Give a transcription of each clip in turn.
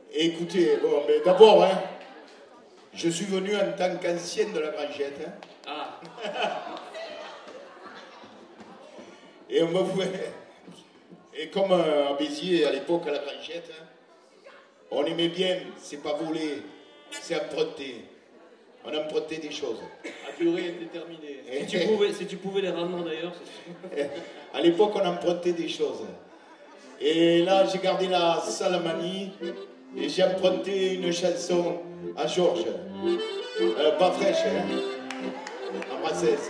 Écoutez, bon, mais d'abord, hein, je suis venu en tant qu'ancienne de la Grangette. Hein. Ah. Et on me voulait. Et comme à Béziers, à l'époque, à la Grangette, hein, on aimait bien, c'est pas voler, c'est emprunter. On empruntait des choses. À durée indéterminée. Si tu pouvais les rendre d'ailleurs. À l'époque, on empruntait des choses. Et là, j'ai gardé la Salamanie et j'ai emprunté une chanson à Georges. Pas fraîche, hein. Embrassaise.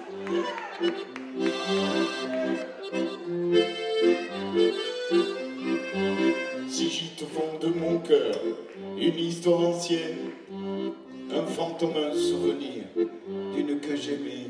Si j'y au fond de mon cœur une histoire ancienne, un fantôme, un souvenir d'une que j'aimais.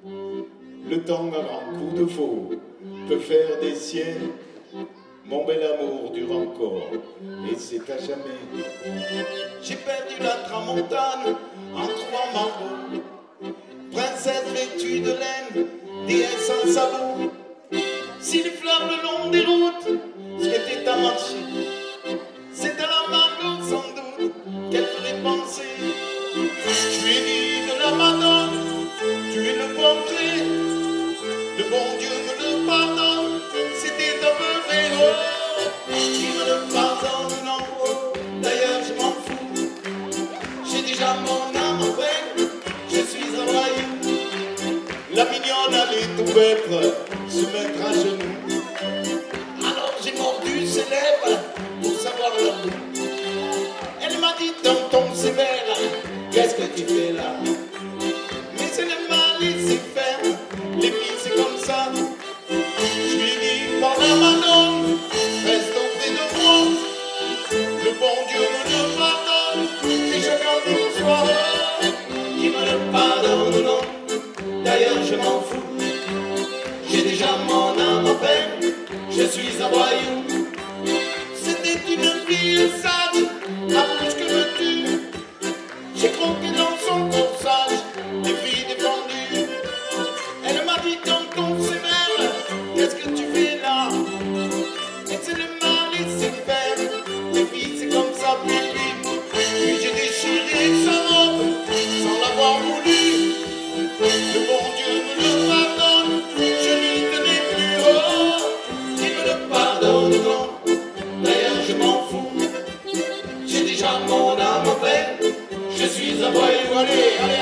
Le temps à grand coup de faux peut faire des siennes. Mon bel amour dure encore, et c'est à jamais. J'ai perdu la tramontane en trois marmots. Princesse vêtue de laine, déesse en sabot. Si les fleurs le long des routes, ce qui était à marcher, c'est à la Margot sans doute qu'elle ferait penser. Je lui ai dit de la Madone, tu es le portrait, le bon Dieu me le pardonne, c'était un peu vrai. Oh, il me le pardonne, non, oh, d'ailleurs je m'en fous. J'ai déjà mon âme en peine, je suis un voyou. La mignonne allait tout mettre, se mettre à genoux. Alors j'ai mordu ses lèvres pour savoir leur goût. Elle m'a dit dans ton sévère, qu'est-ce que tu fais là? Mais c'est le mal et c'est faire, les filles c'est comme ça. Je lui dis par la Madone, reste auprès de moi. Le bon Dieu me le pardonne, et chacun pour soi. Qui me le pardonne, non, d'ailleurs je m'en fous. J'ai déjà mon âme en peine, je suis un voyou. C'était une fille sage, à plus que me tue. J'ai croqué dans son corsage, des filles défendues. Elle m'a dit quand on s'émère, qu'est-ce que tu fais là? Et c'est le mal et c'est faire, les filles c'est comme ça, puis j'ai déchiré sa robe, sans l'avoir voulu. Le bon Dieu me le pardonne, je n'y tenais plus. Oh, il me le pardonne, non, d'ailleurs je m'en fous. J'ai déjà mon âme en peine, je suis un voyou. Allez, allez,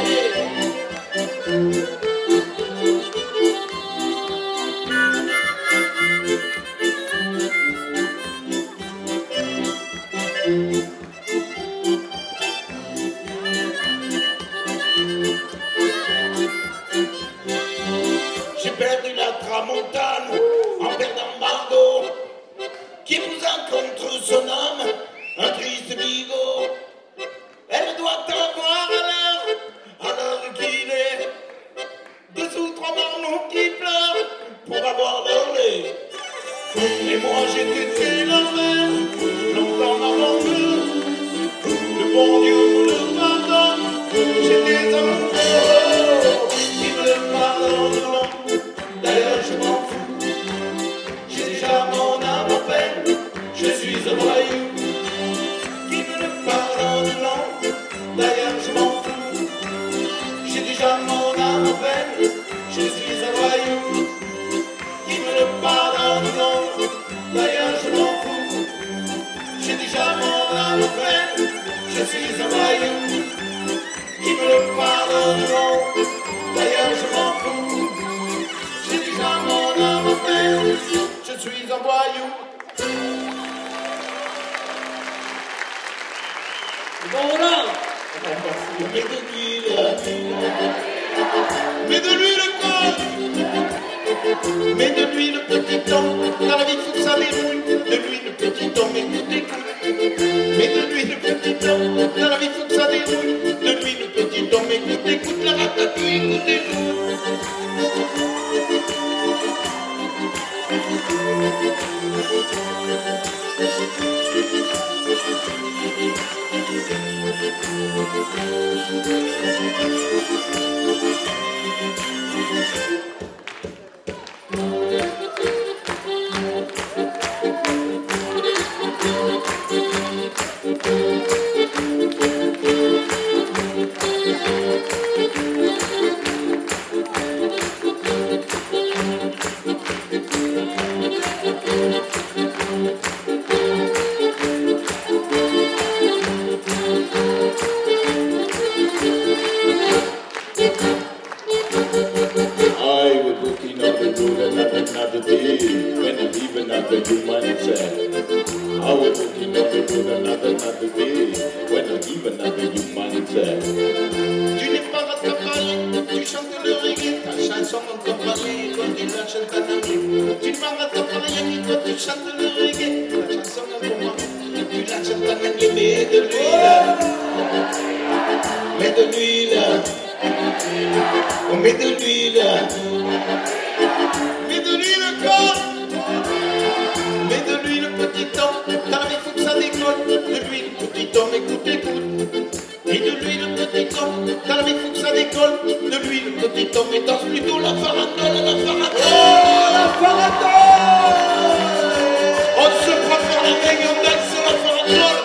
allez. J'ai perdu la tramontane en perdant Margot, qui épousa contre son homme un triste bigot. Elle doit avoir à l'heure qu'il est, 2 ou 3 marmots qui pleurent pour avoir leur lait. Et moi j'étais fait l'envers, longtemps avant eux. Le bon Dieu me le pardonne, j'étais amoureux. Il me le pardonne, non, d'ailleurs je m'en fous. J'ai déjà mon âme en peine, je suis un voyou. Qui me le pardonne, non, d'ailleurs je m'en fous. J'ai déjà mon âme en peine, je suis un voyou. Qui me le pardonne, non, d'ailleurs je m'en fous. J'ai déjà mon âme en peine, je suis un voyou. Qui me le pardonne, non, d'ailleurs je m'en fous. J'ai déjà mon âme en peine, je suis un voyou. Bon voilà. Mets de l'huile, mets de l'huile quoi. Mets de l'huile petit temps, dans la vie faut que ça déroule. De l'huile petit temps, mais tout écoute. Mets de l'huile petit temps, dans la vie faut que ça déroule. De l'huile petit temps, mais tout écoute. La ratatouille, écoute, écoute. could another day when I even have a humanity. Tu n'es pas rattrapé, tu chantes le reggae, ta chanson en compagnie, quand tu la chantes en anglais. Tu n'es pas rattrapé, quand tu chantes le reggae, ta chanson en compagnie, tu la chantes en anglais, mais de l'huile, mets de l'huile, on met de l'huile, mets de l'huile corps. Mets de l'huile petit temps, dans les faut que ça décolle. De l'huile petit temps, écoute, écoute. Et de l'huile petit temps, dans les faut que ça décolle. De l'huile petit temps, mais danse plutôt la farandole, la farandole. Oh, la farandole. On se prend par la règle, on danse sur la farandole.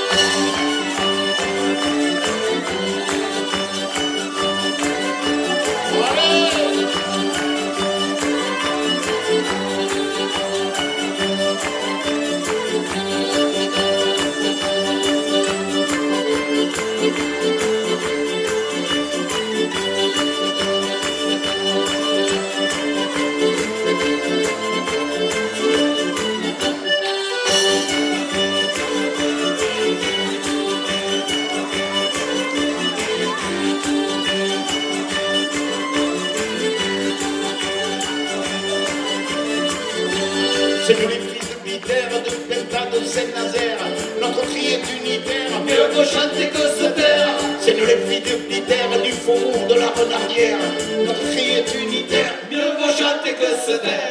C'est nous les fils de Peter, de Penta, de Saint-Nazaire. Notre cri est unitaire, mieux vaut chanter que se taire. C'est nous les filles de Peter, du faubourg de la Renardière. Notre cri est unitaire, mieux vaut chanter que se taire.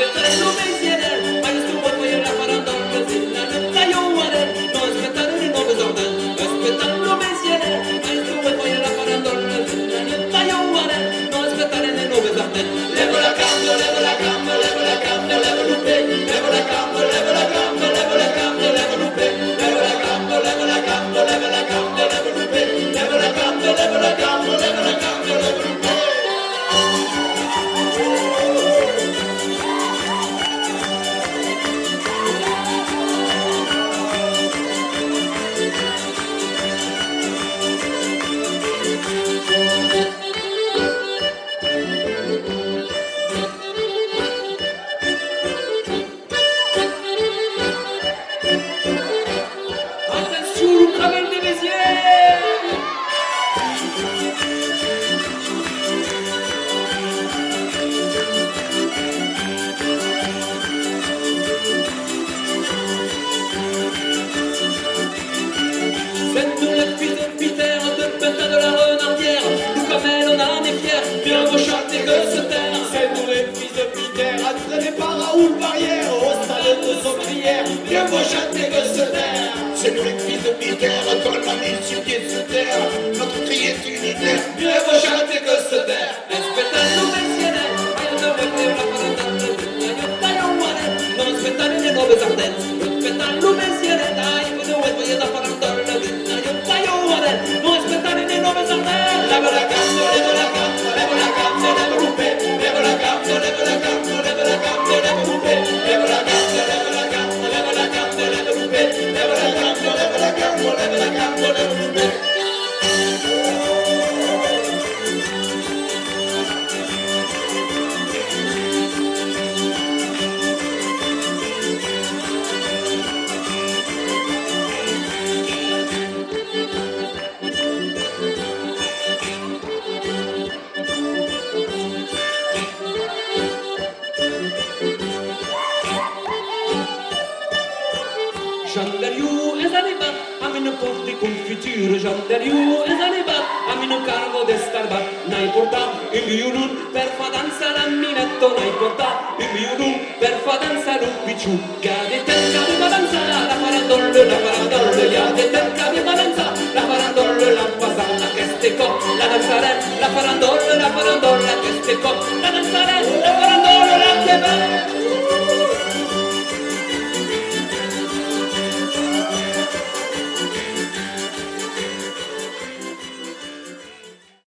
C'est nous les fils de Peter, quand la mille sur pied se terre. Notre cri est unitaire, mieux vaut chanter que se taire. Jandariu e Zanibat, a mino cargo de Starbat, nai porta il violun per fa danza l'amminetto, nai porta il violun per fa danza l'uppiciu, che ha de terca di balanza, la farandolle, ya de terca di balanza, la farandolle, la pasana, che stecco, la danzare, la farandolle, che stecco, la danzare, la farandolle, la che va.